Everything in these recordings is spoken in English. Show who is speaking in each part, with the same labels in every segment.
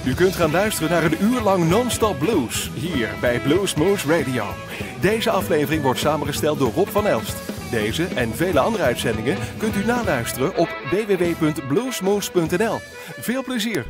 Speaker 1: U kunt gaan luisteren naar een uur lang non-stop blues, hier bij Bluesmoose Radio. Deze aflevering wordt samengesteld door Rob van Elst. Deze en vele andere uitzendingen kunt u naluisteren op www.bluesmoose.nl. Veel plezier!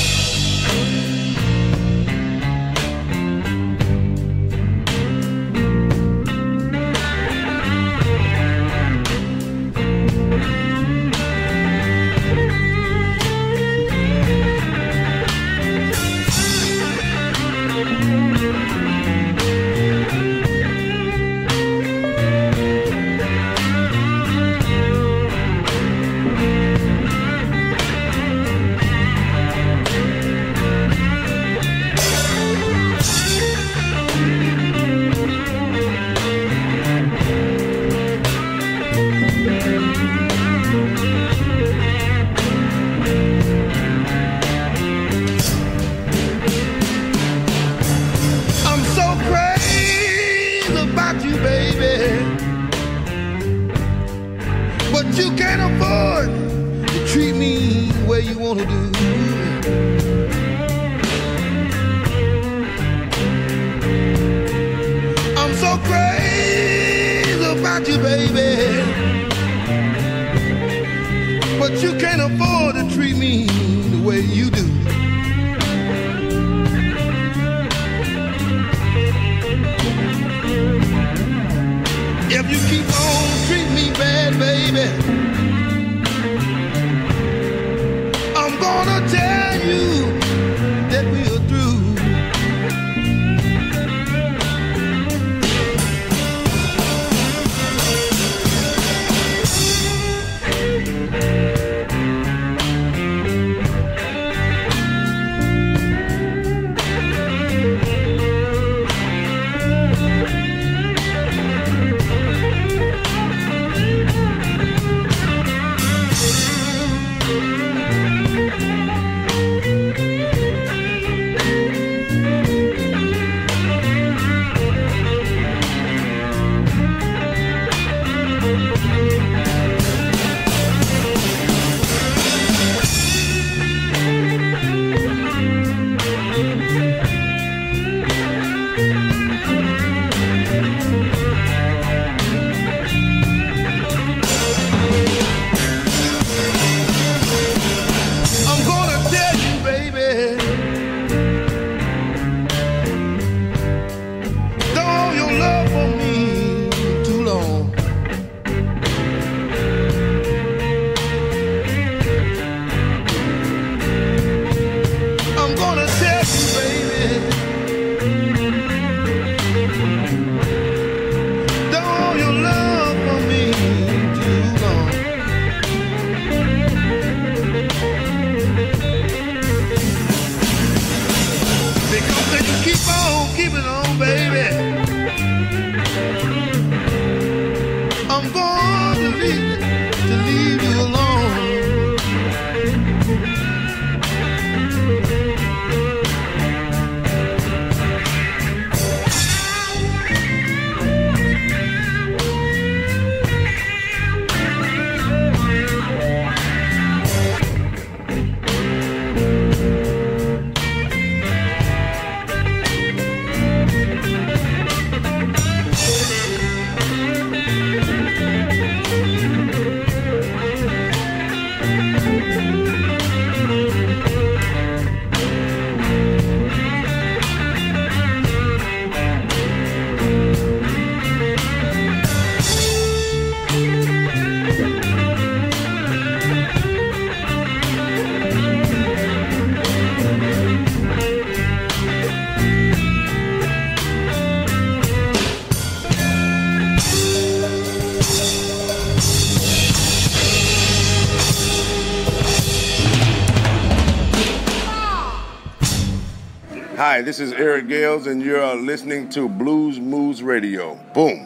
Speaker 2: Hi, this is Eric Gales, and you're listening to Bluesmoose Radio. Boom.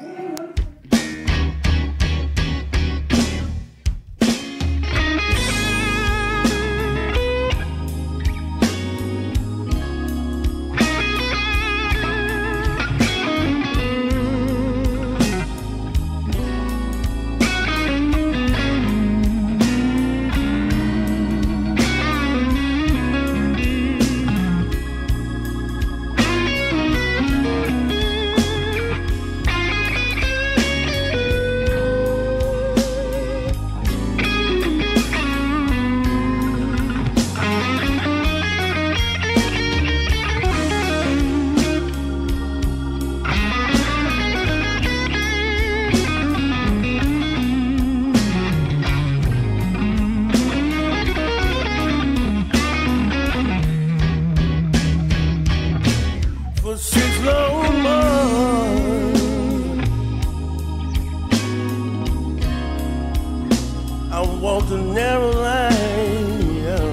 Speaker 3: I walked a narrow line, yeah.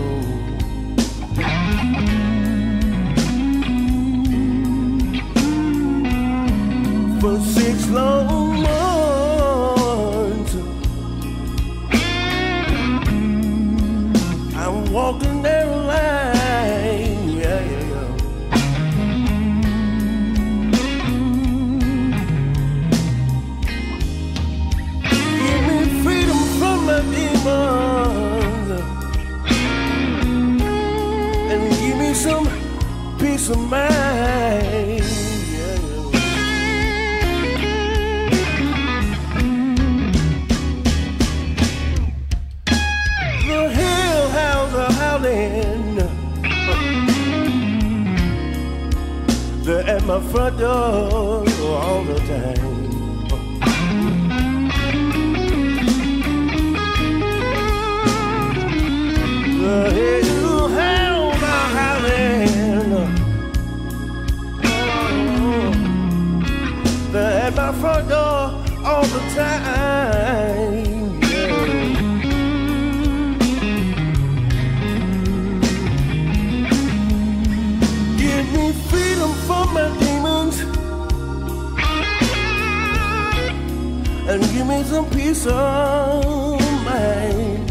Speaker 3: For 6 long months, I walked a narrow line, yeah, yeah, yeah. Give me freedom from my demons, and give me some peace of mind. They're at my front door all the time. The hellhounds are howling. They're at my front door all the time. Freedom from my demons, and give me some peace of mind.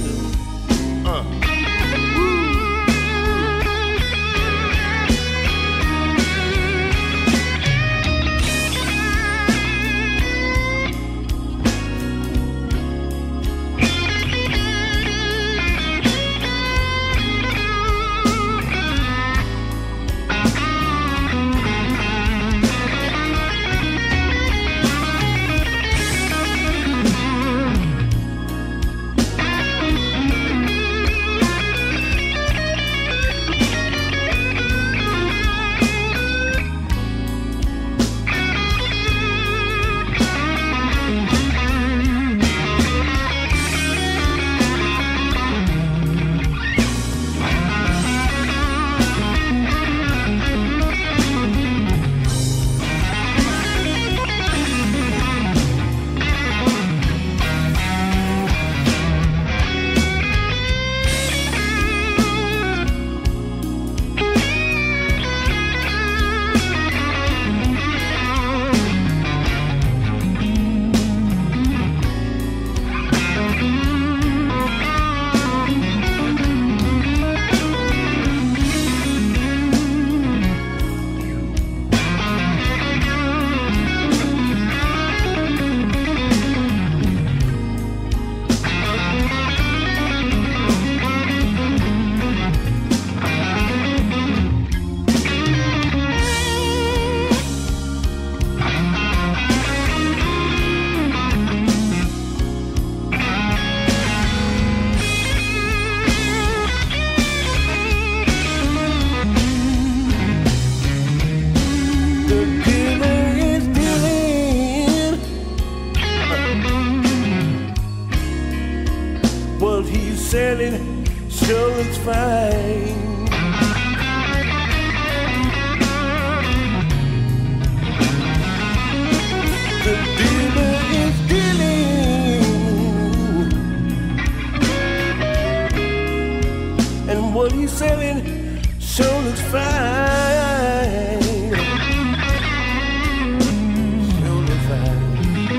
Speaker 3: Sure looks fine. The dealer is dealing, and what he's selling sure looks fine. Sure looks fine.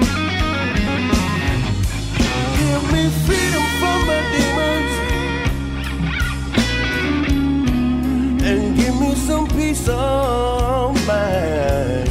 Speaker 3: Give me freedom from my demons, and give me some peace of mind.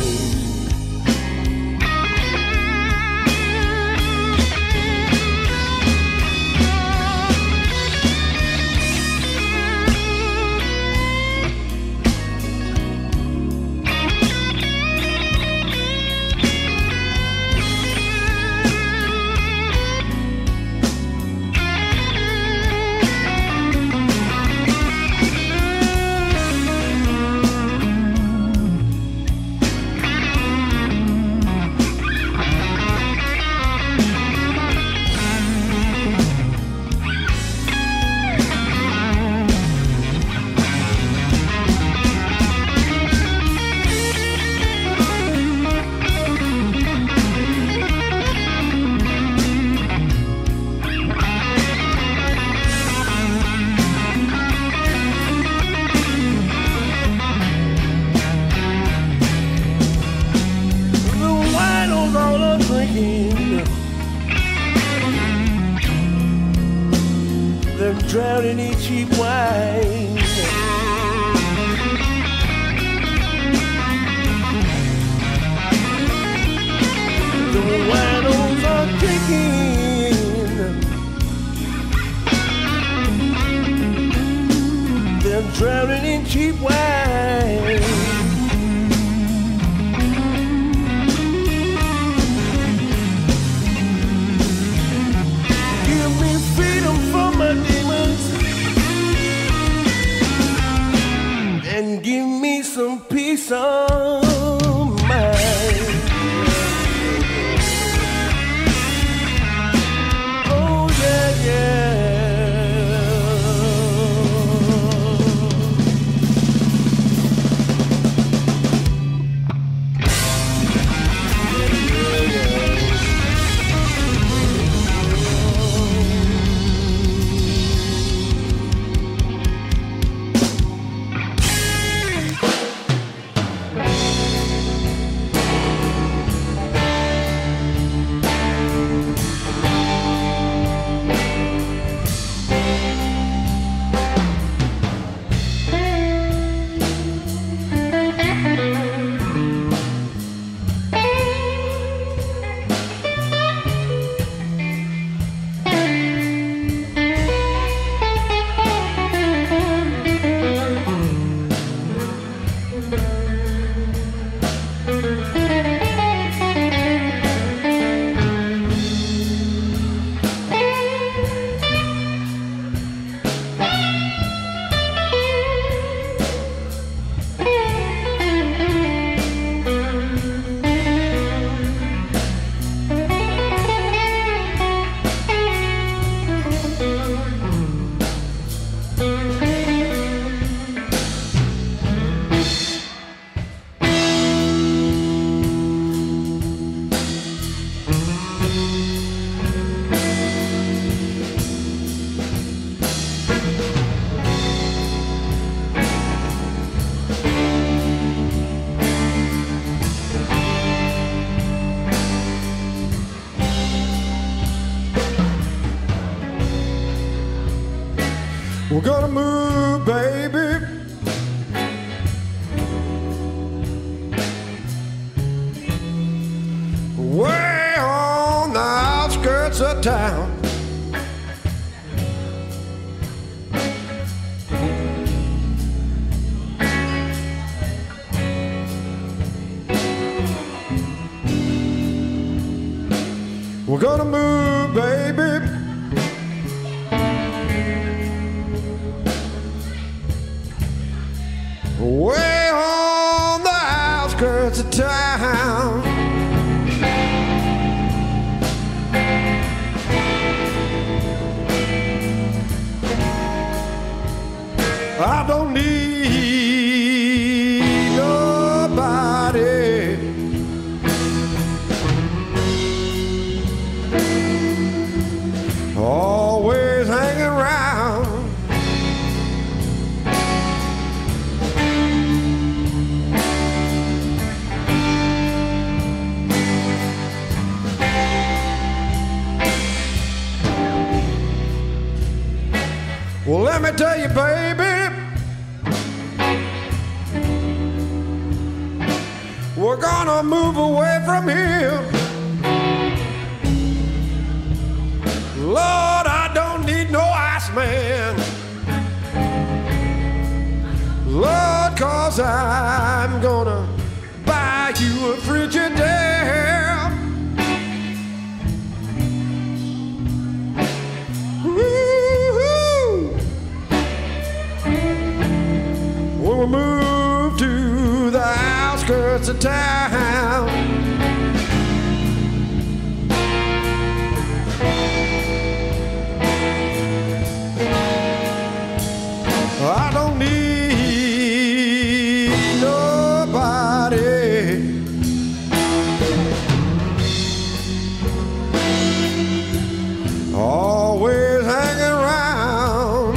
Speaker 3: They're drowning in cheap wine. The winos are drinking. They're drowning in cheap wine. Give me freedom from my demons and give me some peace of mind. Oh yeah, yeah.
Speaker 4: We're gonna move, baby. Way on the outskirts of town. We're gonna move, baby. Way on the outskirts of town. I don't need nobody. Always hanging around. Well, let me tell you, baby, we're gonna move away from here. Lord, I don't need no Iceman. Lord, 'cause I'm gonna buy you a Frigidaire. Woo-hoo. When we move to the outskirts of town, I don't need nobody. Always hanging around.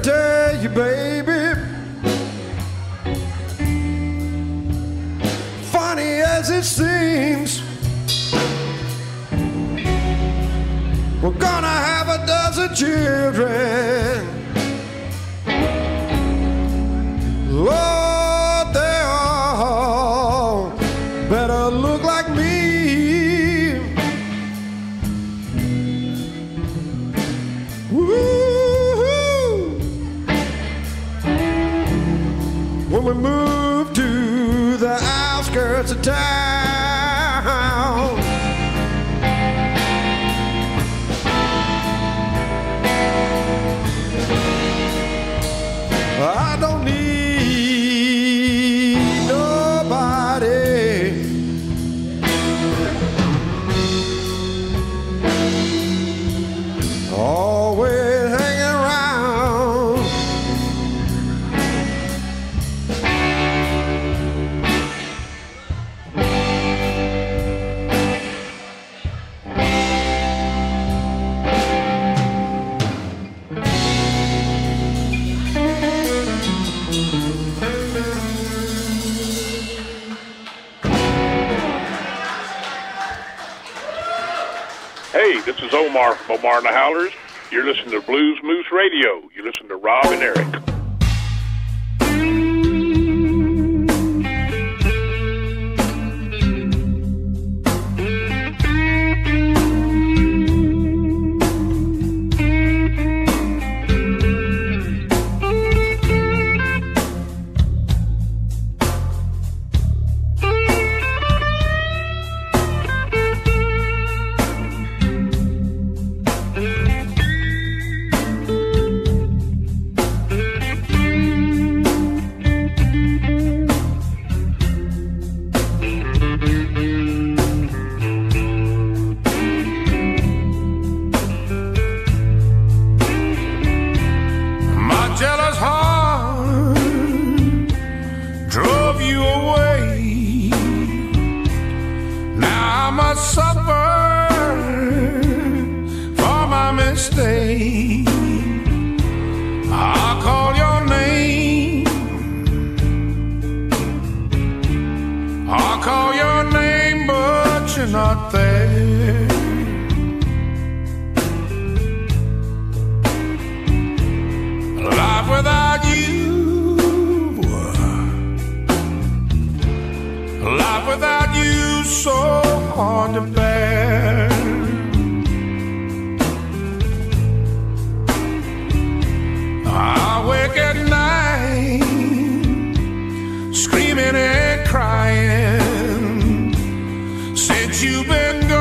Speaker 4: tell you, baby, funny as it seems, we're gonna have a dozen children. Lord, they all better look like me. Woo-hoo. When we move to the outskirts of town, I don't need nobody. Always hanging around.
Speaker 5: Hey, this is Omar from Omar and the Howlers. You're listening to Blues Moose Radio. You listen to Rob and Eric.
Speaker 3: You've been gone.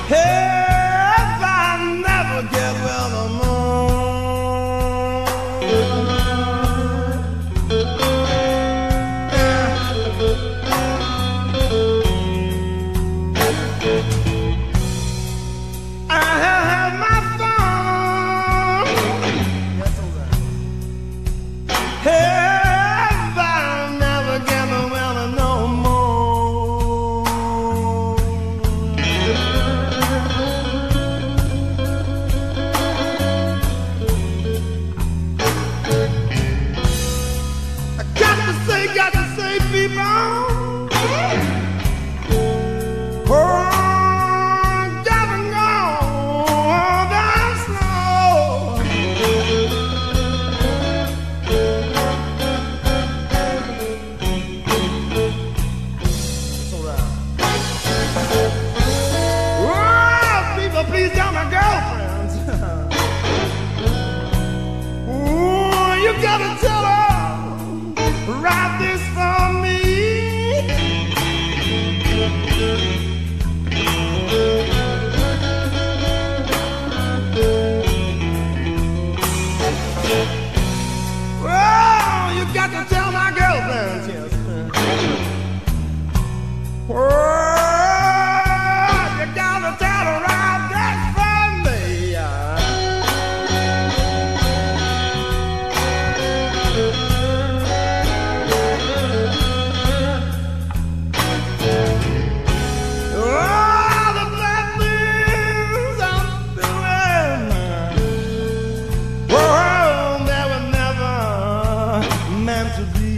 Speaker 3: If I never get well no more, I have my fun. Yes, all right. If I never get well no more, I got to say, people, oh, gotta go down slow. It's all right. Oh, people, please tell my girlfriends. Oh, you gotta tell her, write this for me. Well, you got to tell my girlfriends, yes. Well, you got to tell her right that's from me. Oh, the black things I'm doing, oh, they were never meant to be.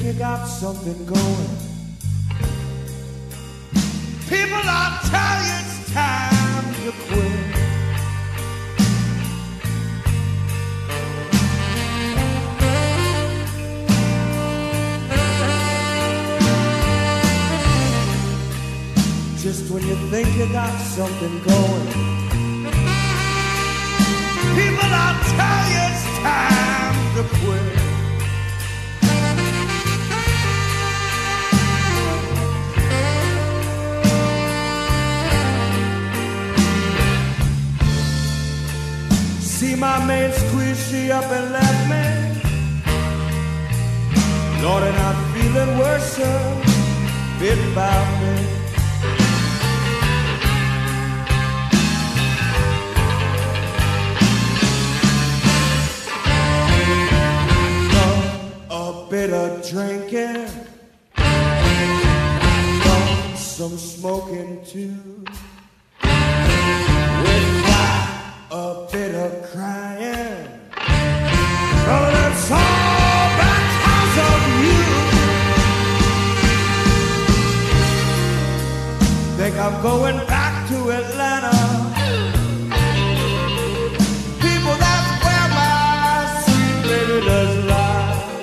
Speaker 3: you got something going, people will tell you it's time to quit. Just when you think you got something going, people will tell you it's time to quit. See my man squeeze she up and left me. Lord, and I'm feeling worse bit by bit. A bit of drinking, some smoking too. A bit of crying, but it's all because of you. Think I'm going back to Atlanta. People, that's where my sweet baby does lie.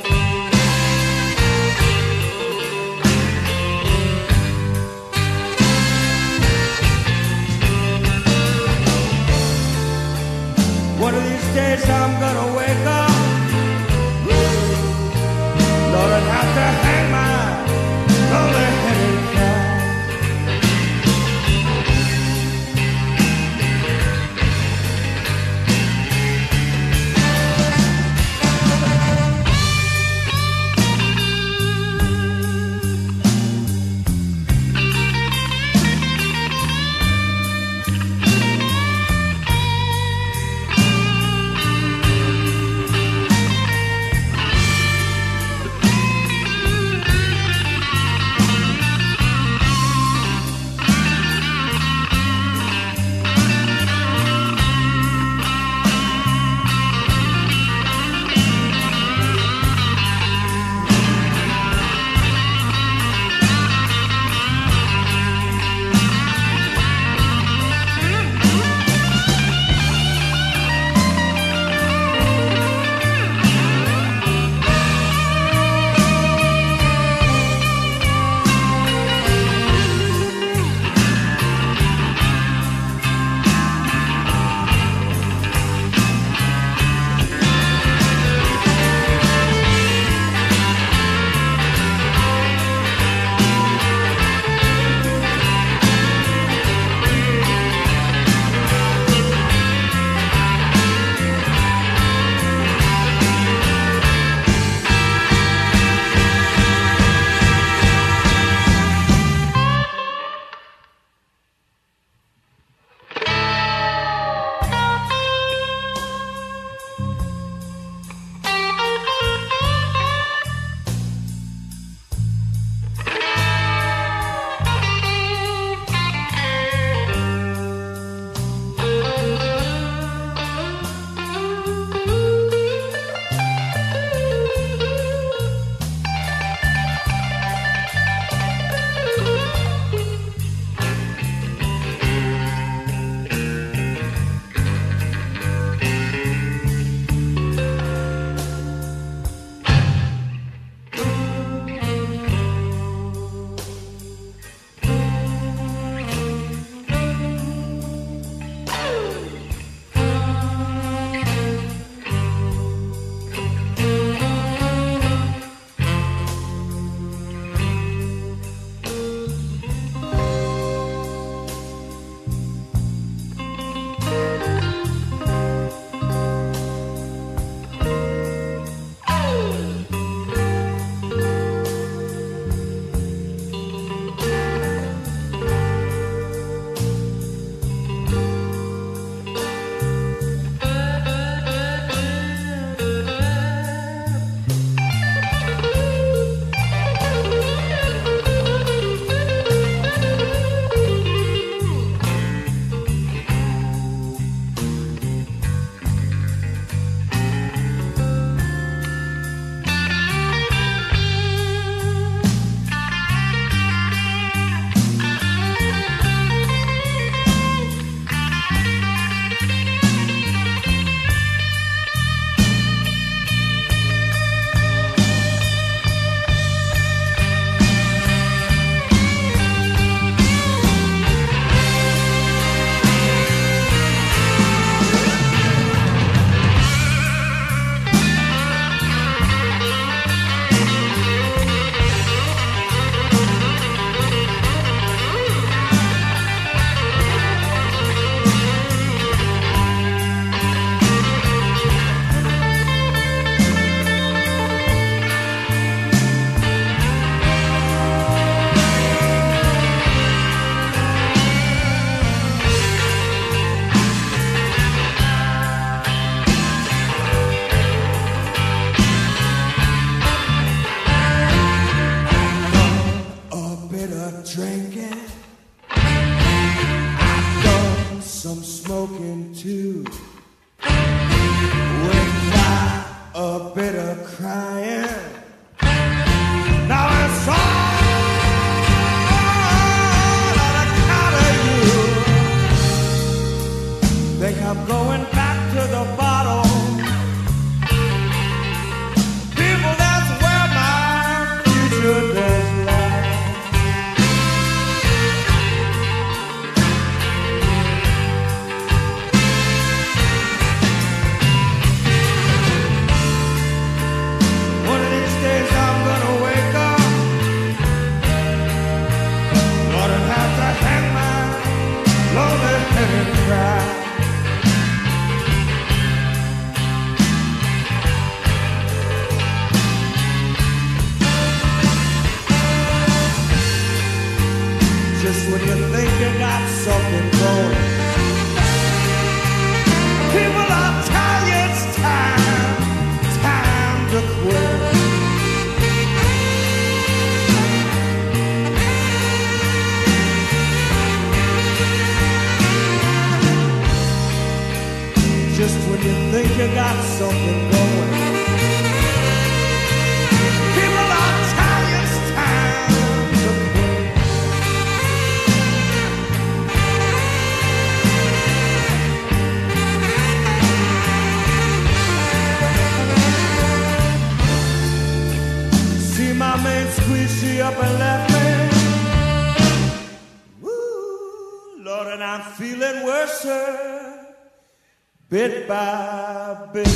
Speaker 3: One of these days I'm gonna wake up, Lord, I'd have to hang my lonely head and cry. Just when you think you got something going, people are telling you it's time to quit. Just when you think you got something going, people are telling you it's time to quit. See my man squeeze she up and left me. Woo, Lord, and I'm feeling worse bit by bit.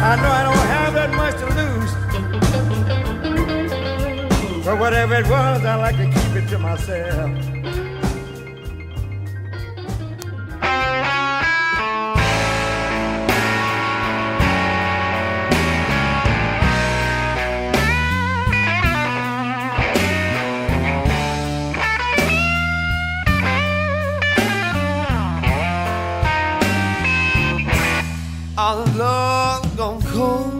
Speaker 4: I know I don't have that much to lose. But whatever it was, I like to keep it to myself.
Speaker 6: Our love gone cold.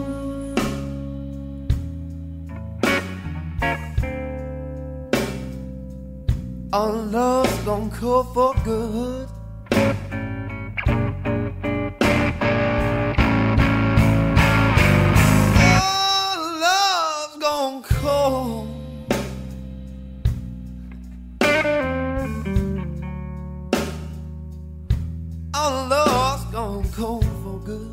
Speaker 6: Our love's gone cold for good. Our love's gone cold. Our love's gone cold for good.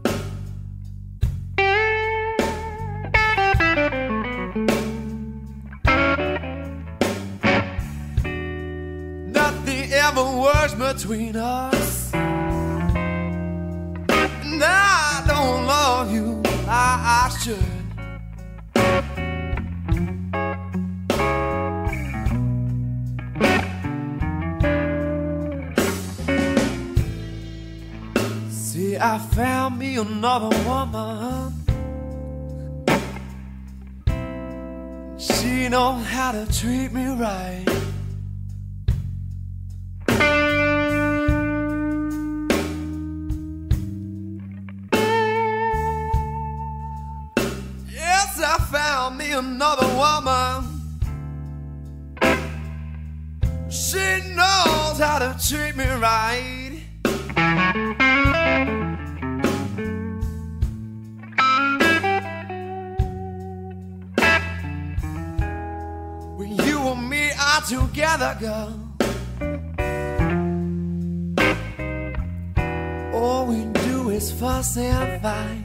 Speaker 6: Nothing ever works between us, and I don't love you like I should. See, I found me another woman. She knows how to treat me right. Yes, I found me another woman. She knows how to treat me right. When you and me are together, girl, all we do is fuss and fight.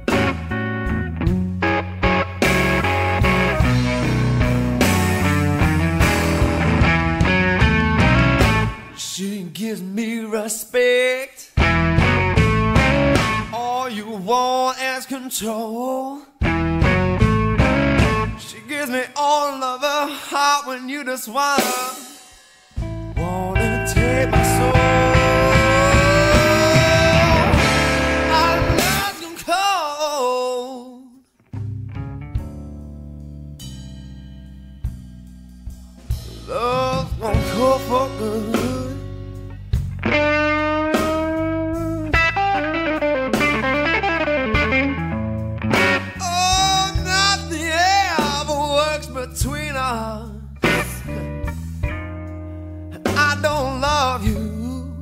Speaker 6: She gives me respect. All you want is control. She gives me all of her heart when you just wanna take my soul. Our love's gone cold. Love's gone cold for good. Between us, I don't love you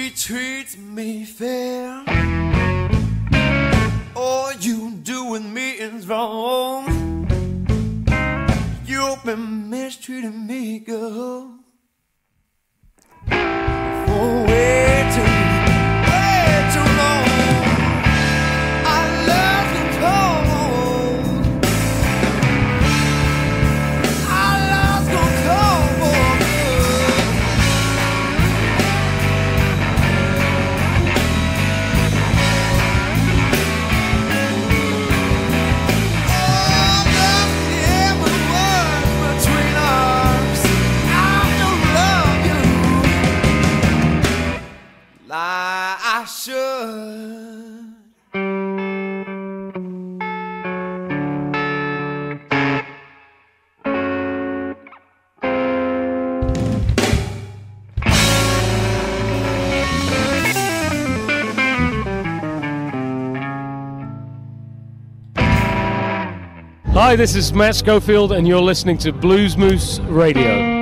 Speaker 6: she treats me fair. All you do with me is wrong. You've been mistreating me, girl, for way too long. I love you cold. I love you cold, girl. Oh, nothing ever was between us. I don't love you like I should.
Speaker 7: Hi, this is Matt Schofield, and you're listening to Blues Moose Radio.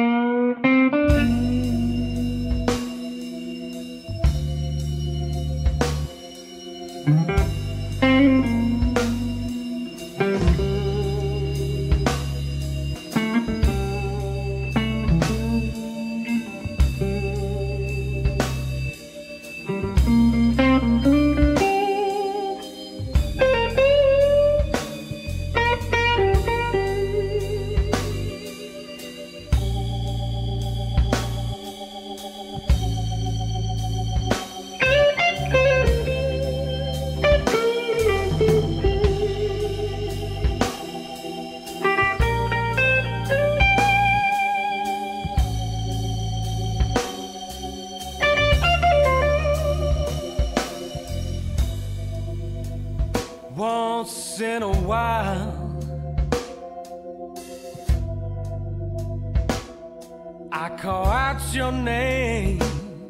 Speaker 6: Once in a while, I call out your name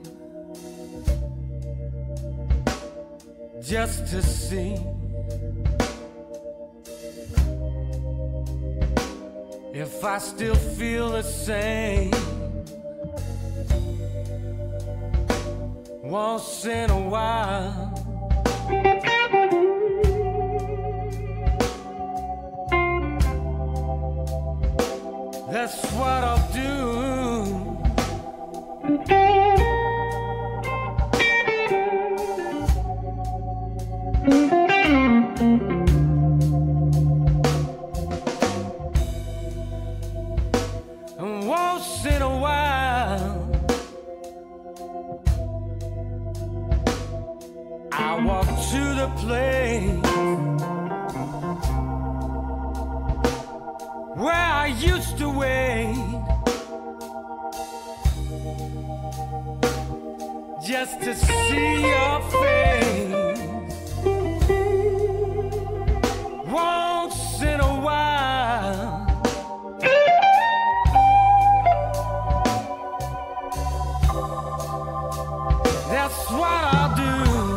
Speaker 6: just to see if I still feel the same. Once in a while, that's what I'll do. And once in a while, I walk to the place where I used to wait, just to see your face. Once in a while, that's what I'll do.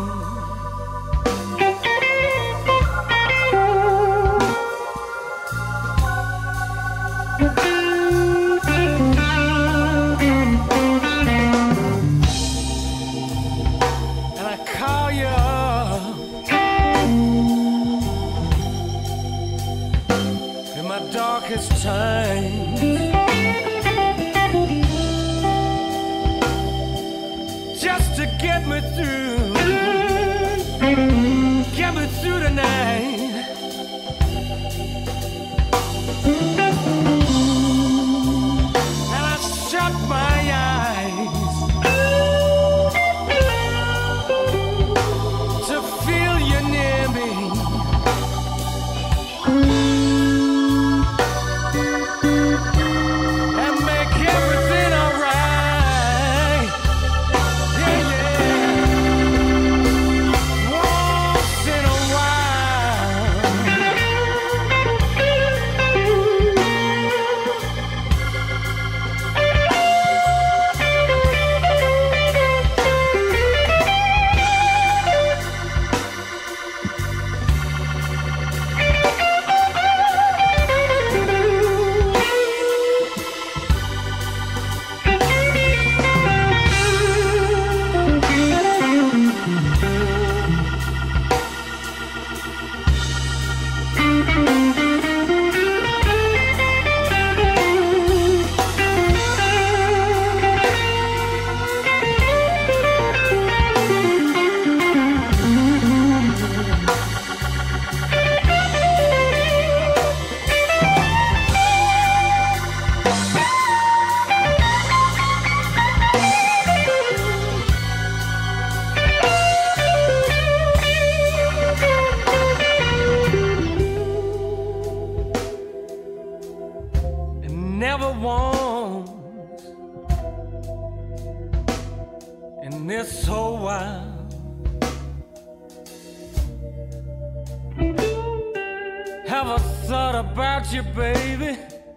Speaker 6: Darkest times, just to get me through the night. And I shut my eyes to feel you near me. Once in a while,
Speaker 8: so wild. Have a thought about you, baby,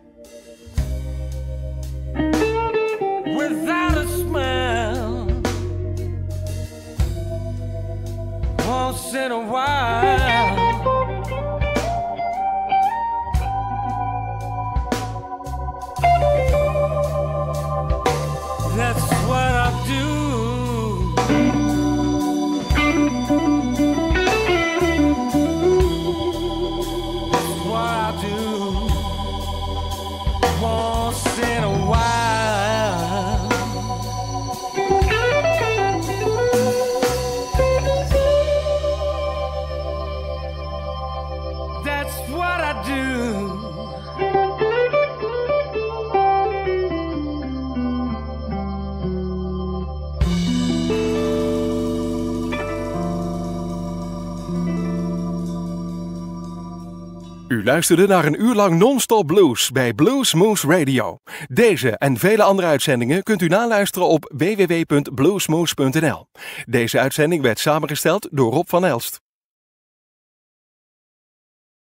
Speaker 8: without a smile. Once in a while, that's what I do. That's what I do. Once in a while. That's what I do.
Speaker 1: U luisterde naar een uur lang non-stop blues bij Blues Moose Radio. Deze en vele andere uitzendingen kunt u naluisteren op www.bluesmoose.nl. Deze uitzending werd samengesteld door Rob van Elst.